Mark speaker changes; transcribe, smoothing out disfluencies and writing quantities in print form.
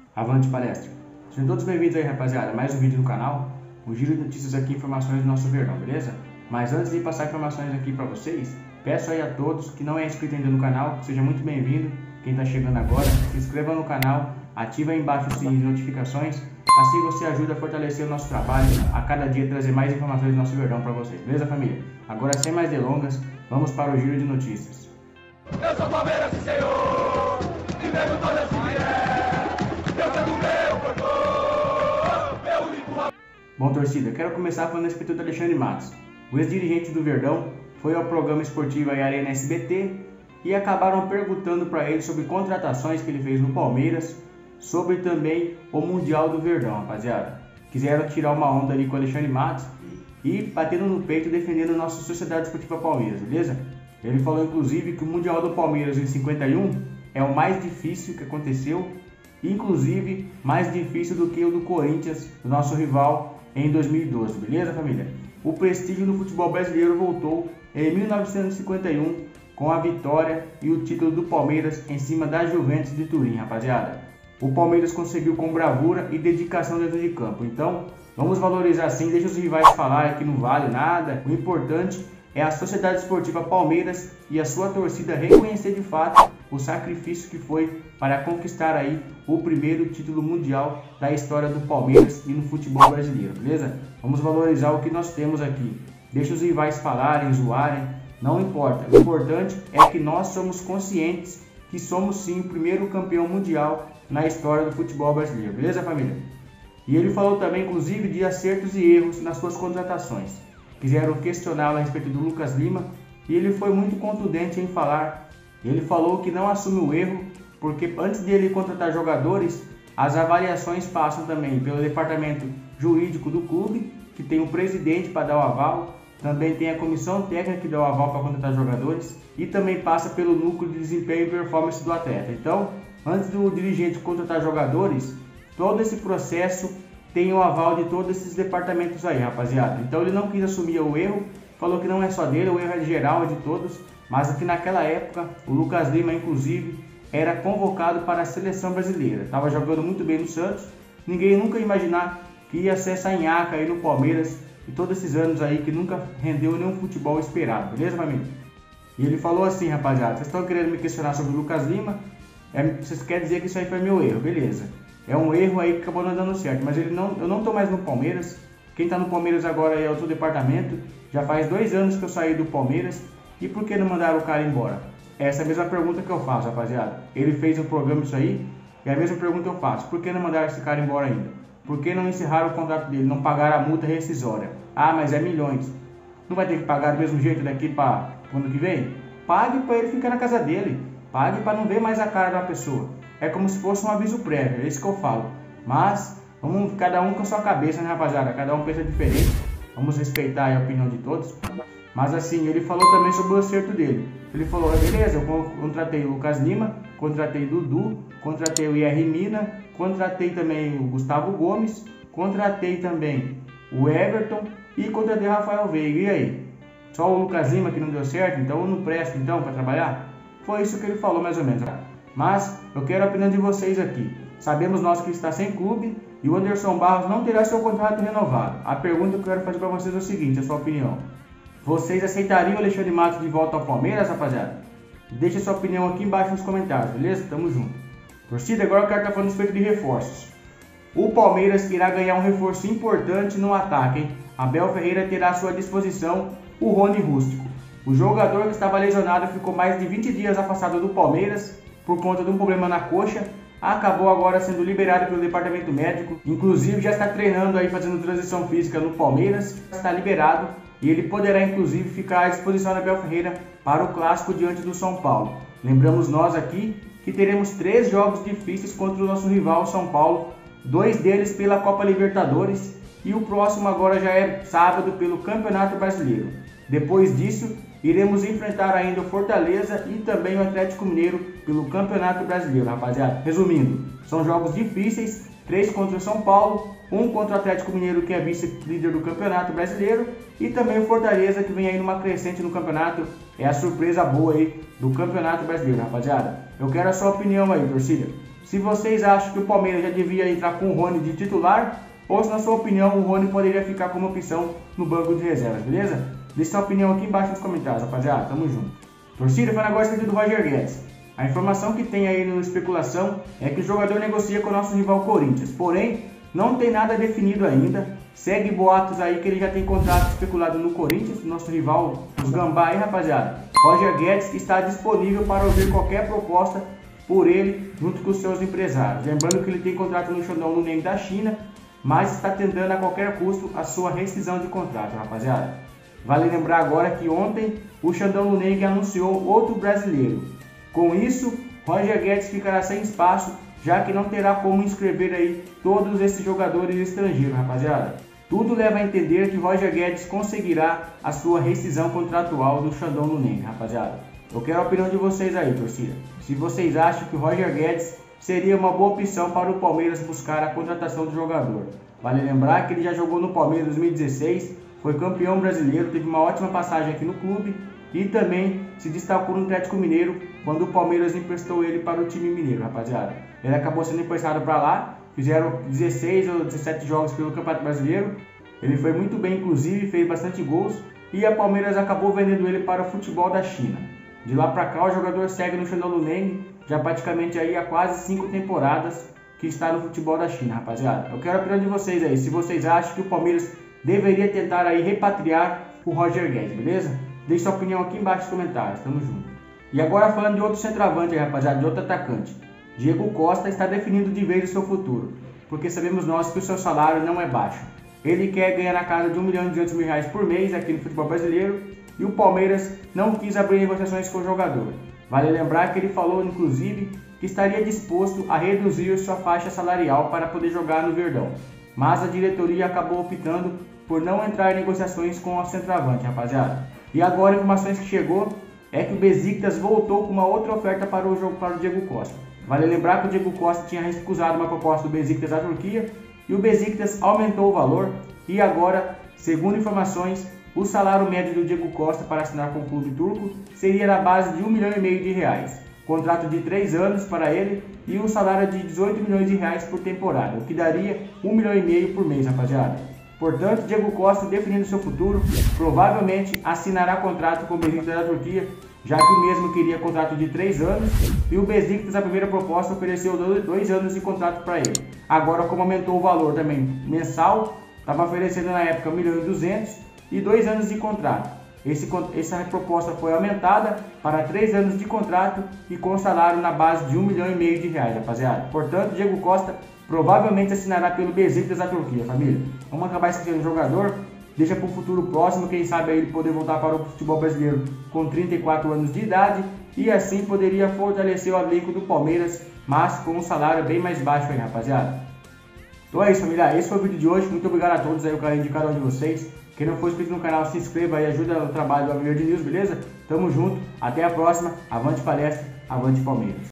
Speaker 1: Avante palestra! Sejam todos bem-vindos aí, rapaziada, mais um vídeo do canal. O giro de notícias aqui, informações do nosso Verdão, beleza? Mas antes de passar informações aqui para vocês, peço aí a todos que não é inscrito ainda no canal, seja muito bem-vindo. Quem está chegando agora, se inscreva no canal, ative aí embaixo o sininho de notificações. Assim você ajuda a fortalecer o nosso trabalho, a cada dia trazer mais informações do nosso Verdão para vocês, beleza, família? Agora, sem mais delongas, vamos para o giro de notícias.
Speaker 2: Eu sou Palmeiras, sim, senhor, e mesmo todas se vier, eu sou do meu corpo, meu único.
Speaker 1: Bom, torcida, quero começar falando a respeito do Alexandre Matos. O ex-dirigente do Verdão foi ao programa esportivo aí, Arena SBT, e acabaram perguntando para ele sobre contratações que ele fez no Palmeiras, sobre também o Mundial do Verdão, rapaziada. Quiseram tirar uma onda ali com o Alexandre Matos e batendo no peito defendendo a nossa Sociedade Esportiva Palmeiras, beleza? Ele falou inclusive que o Mundial do Palmeiras em 51 é o mais difícil que aconteceu, inclusive mais difícil do que o do Corinthians, do nosso rival, em 2012, beleza, família? O prestígio do futebol brasileiro voltou em 1951 com a vitória e o título do Palmeiras em cima da Juventus de Turim, rapaziada. O Palmeiras conseguiu com bravura e dedicação dentro de campo, então vamos valorizar sim, deixa os rivais falar que não vale nada. O importante é a Sociedade Esportiva Palmeiras e a sua torcida reconhecer de fato o sacrifício que foi para conquistar aí o primeiro título mundial da história do Palmeiras e no futebol brasileiro, beleza? Vamos valorizar o que nós temos aqui. Deixa os rivais falarem, zoarem, não importa. O importante é que nós somos conscientes que somos sim o primeiro campeão mundial na história do futebol brasileiro, beleza, família? E ele falou também, inclusive, de acertos e erros nas suas contratações. Quiseram questioná-lo a respeito do Lucas Lima e ele foi muito contundente em falar. Ele falou que não assume o erro, porque antes dele contratar jogadores, as avaliações passam também pelo departamento jurídico do clube, que tem o presidente para dar o aval, também tem a comissão técnica que dá o aval para contratar jogadores e também passa pelo núcleo de desempenho e performance do atleta. Então, antes do dirigente contratar jogadores, todo esse processo tem o aval de todos esses departamentos aí, rapaziada. Então ele não quis assumir o erro, falou que não é só dele, o erro é geral, é de todos, mas que naquela época o Lucas Lima, inclusive, era convocado para a seleção brasileira. Estava jogando muito bem no Santos, ninguém nunca ia imaginar que ia ser essa nhaca aí no Palmeiras e todos esses anos aí que nunca rendeu nenhum futebol esperado, beleza, família? E ele falou assim, rapaziada, vocês estão querendo me questionar sobre o Lucas Lima, vocês querem dizer que isso aí foi meu erro, beleza. É um erro aí que acabou não dando certo, mas eu não estou mais no Palmeiras. Quem está no Palmeiras agora é outro departamento. Já faz 2 anos que eu saí do Palmeiras. E por que não mandaram o cara embora? Essa é a mesma pergunta que eu faço, rapaziada. Ele fez um programa isso aí, e a mesma pergunta eu faço. Por que não mandaram esse cara embora ainda? Por que não encerraram o contrato dele, não pagaram a multa rescisória? Ah, mas é milhões. Não vai ter que pagar do mesmo jeito daqui para o ano que vem? Pague para ele ficar na casa dele. Pague para não ver mais a cara da pessoa. É como se fosse um aviso prévio, é isso que eu falo. Mas, vamos cada um com a sua cabeça, né, rapaziada? Cada um pensa diferente. Vamos respeitar a opinião de todos. Mas assim, ele falou também sobre o acerto dele. Ele falou, beleza, eu contratei o Lucas Lima, contratei o Dudu, contratei o IR Mina, contratei também o Gustavo Gomes, contratei também o Everton e contratei o Rafael Veiga. E aí? Só o Lucas Lima que não deu certo? Então eu não presto então para trabalhar? Foi isso que ele falou mais ou menos. Mas eu quero a opinião de vocês aqui. Sabemos nós que está sem clube e o Anderson Barros não terá seu contrato renovado. A pergunta que eu quero fazer para vocês é o seguinte, a sua opinião. Vocês aceitariam o Alexandre Matos de volta ao Palmeiras, rapaziada? Deixa sua opinião aqui embaixo nos comentários, beleza? Tamo junto. Torcida, agora eu quero estar falando a respeito de reforços. O Palmeiras irá ganhar um reforço importante no ataque, hein? Abel Ferreira terá à sua disposição o Rony Rústico. O jogador que estava lesionado ficou mais de 20 dias afastado do Palmeiras por conta de um problema na coxa, acabou agora sendo liberado pelo departamento médico, inclusive já está treinando aí, fazendo transição física no Palmeiras, está liberado e ele poderá inclusive ficar à disposição da Abel Ferreira para o clássico diante do São Paulo. Lembramos nós aqui que teremos 3 jogos difíceis contra o nosso rival São Paulo, 2 deles pela Copa Libertadores e o próximo agora já é sábado pelo Campeonato Brasileiro. Depois disso, iremos enfrentar ainda o Fortaleza e também o Atlético Mineiro pelo Campeonato Brasileiro, rapaziada. Resumindo, são jogos difíceis, 3 contra o São Paulo, 1 contra o Atlético Mineiro, que é vice-líder do Campeonato Brasileiro, e também o Fortaleza, que vem aí numa crescente no campeonato. É a surpresa boa aí do Campeonato Brasileiro, rapaziada. Eu quero a sua opinião aí, torcida. se vocês acham que o Palmeiras já devia entrar com o Rony de titular, ou se na sua opinião o Rony poderia ficar como opção no banco de reservas, beleza? Deixe sua opinião aqui embaixo nos comentários, rapaziada, tamo junto. Torcida, foi agora esquecido do Roger Guedes. A informação que tem aí na especulação é que o jogador negocia com o nosso rival Corinthians, porém, não tem nada definido ainda. Segue boatos aí que ele já tem contrato especulado no Corinthians, nosso rival, os Gambá aí, rapaziada. Roger Guedes está disponível para ouvir qualquer proposta por ele, junto com os seus empresários. Lembrando que ele tem contrato no Shandong Luneng da China, mas está tentando a qualquer custo a sua rescisão de contrato, rapaziada. Vale lembrar agora que ontem o Shandong Luneng anunciou outro brasileiro. Com isso, Roger Guedes ficará sem espaço, já que não terá como inscrever aí todos esses jogadores estrangeiros, rapaziada. Tudo leva a entender que Roger Guedes conseguirá a sua rescisão contratual do Shandong Luneng, rapaziada. Eu quero a opinião de vocês aí, torcida. Se vocês acham que o Roger Guedes seria uma boa opção para o Palmeiras buscar a contratação do jogador. Vale lembrar que ele já jogou no Palmeiras em 2016, foi campeão brasileiro, teve uma ótima passagem aqui no clube e também se destacou no Atlético Mineiro quando o Palmeiras emprestou ele para o time mineiro, rapaziada. Ele acabou sendo emprestado para lá, fizeram 16 ou 17 jogos pelo Campeonato Brasileiro. Ele foi muito bem, inclusive, fez bastante gols e a Palmeiras acabou vendendo ele para o futebol da China. De lá para cá o jogador segue no Shandong Luneng, já praticamente aí há quase 5 temporadas que está no futebol da China, rapaziada. Eu quero a opinião de vocês aí, se vocês acham que o Palmeiras deveria tentar aí repatriar o Roger Guedes, beleza? Deixe sua opinião aqui embaixo nos comentários, tamo junto. E agora falando de outro centroavante aí, rapaziada, de outro atacante. Diego Costa está definindo de vez o seu futuro, porque sabemos nós que o seu salário não é baixo. Ele quer ganhar na casa de R$1.200.000 por mês aqui no futebol brasileiro e o Palmeiras não quis abrir negociações com o jogador. Vale lembrar que ele falou, inclusive, que estaria disposto a reduzir sua faixa salarial para poder jogar no Verdão, mas a diretoria acabou optando por não entrar em negociações com o centroavante, rapaziada. E agora, informações que chegou é que o Besiktas voltou com uma outra oferta para o jogo para o Diego Costa. Vale lembrar que o Diego Costa tinha recusado uma proposta do Besiktas da Turquia e o Besiktas aumentou o valor e agora, segundo informações, o salário médio do Diego Costa para assinar com o clube turco seria na base de R$1,5 milhão. Contrato de 3 anos para ele e um salário de R$18 milhões por temporada, o que daria R$1,5 milhão por mês, rapaziada. Portanto, Diego Costa, definindo seu futuro, provavelmente assinará contrato com o Besiktas da Turquia, já que o mesmo queria contrato de 3 anos e o Besiktas, a primeira proposta, ofereceu 2 anos de contrato para ele. Agora, como aumentou o valor também mensal, estava oferecendo na época R$1.200.000 e 2 anos de contrato. Essa proposta foi aumentada para 3 anos de contrato e com salário na base de R$1,5 milhão, rapaziada. Portanto, Diego Costa provavelmente assinará pelo Besiktas da Turquia, família. Vamos acabar esquecendo o jogador, deixa para o futuro próximo, quem sabe ele poder voltar para o futebol brasileiro com 34 anos de idade e assim poderia fortalecer o elenco do Palmeiras, mas com um salário bem mais baixo aí, rapaziada. Então é isso, família. Esse foi o vídeo de hoje. Muito obrigado a todos aí, o carinho de cada um de vocês. Quem não for inscrito no canal, se inscreva aí, ajuda o trabalho do Alviverde News, beleza? Tamo junto, até a próxima. Avante palestra, avante Palmeiras.